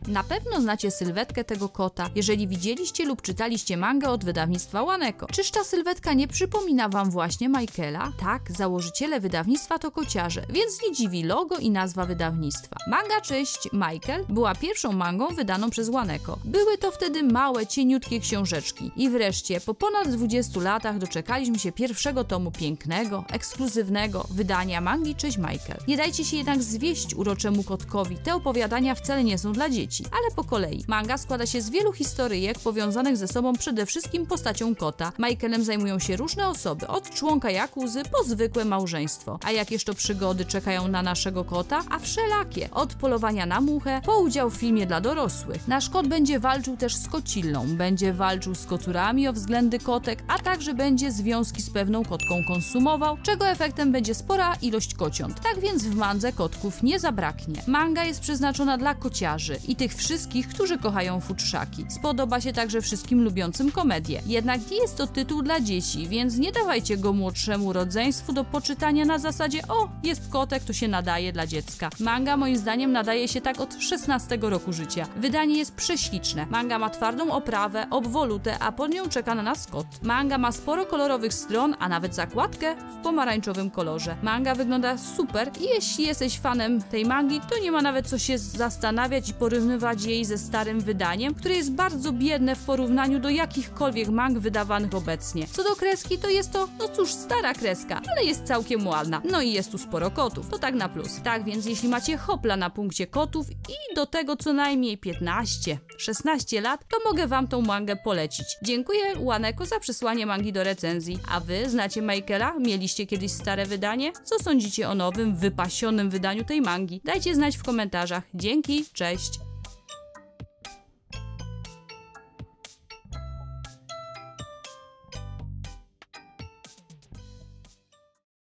Na pewno znacie sylwetkę tego kota, jeżeli widzieliście lub czytaliście mangę od wydawnictwa Waneko. Czyż ta sylwetka nie przypomina wam właśnie Michaela? Tak, założyciele wydawnictwa to kociarze, więc nie dziwi logo i nazwa wydawnictwa. Manga Cześć Michael była pierwszą mangą wydaną przez Waneko. Były to wtedy małe, cieniutkie książeczki. I wreszcie, po ponad 20 latach doczekaliśmy się pierwszego tomu pięknego, ekskluzywnego wydania mangi Cześć Michael. Nie dajcie się jednak zwieść uroczemu kotkowi, te opowiadania wcale nie są dla dzieci. Ale po kolei. Manga składa się z wielu historyjek powiązanych ze sobą przede wszystkim postacią kota. Michaelem zajmują się różne osoby, od członka Jakuzy po zwykłe małżeństwo. A jakież to przygody czekają na naszego kota? A wszelakie. Od polowania na muchę, po udział w filmie dla dorosłych. Nasz kot będzie walczył też z kocillą, będzie walczył z kocurami o względy kotek, a także będzie związki z pewną kotką konsumował, czego efektem będzie spora ilość kociąt. Tak więc w mandze kotków nie zabraknie. Manga jest przeznaczona dla kociarzy i tych wszystkich, którzy kochają futrzaki. Spodoba się także wszystkim lubiącym komedię. Jednak nie jest to tytuł dla dzieci, więc nie dawajcie go młodszemu rodzeństwu do poczytania na zasadzie o, jest kotek, to się nadaje dla dziecka. Manga moim zdaniem nadaje się tak od 16 roku życia. Wydanie jest prześliczne. Manga ma twardą oprawę, obwolutę, a pod nią czeka na nas kot. Manga ma sporo kolorowych stron, a nawet zakładkę w pomarańczowym kolorze. Manga wygląda super i jeśli jesteś fanem tej mangi, to nie ma nawet co się zastanawiać i porównywać jej ze starym wydaniem, które jest bardzo biedne w porównaniu do jakichkolwiek mang wydawanych obecnie. Co do kreski, to jest to, no cóż, stara kreska, ale jest całkiem ładna. No i jest tu sporo kotów, to tak na plus. Tak więc jeśli macie hopla na punkcie kotów i do tego co najmniej 15-16 lat, to mogę wam tą mangę polecić. Dziękuję Waneko za przesłanie mangi do recenzji. A wy znacie Michaela? Mieliście kiedyś stare wydanie? Co sądzicie o nowym, wypasionym wydaniu tej mangi? Dajcie znać w komentarzach. Dzięki, cześć!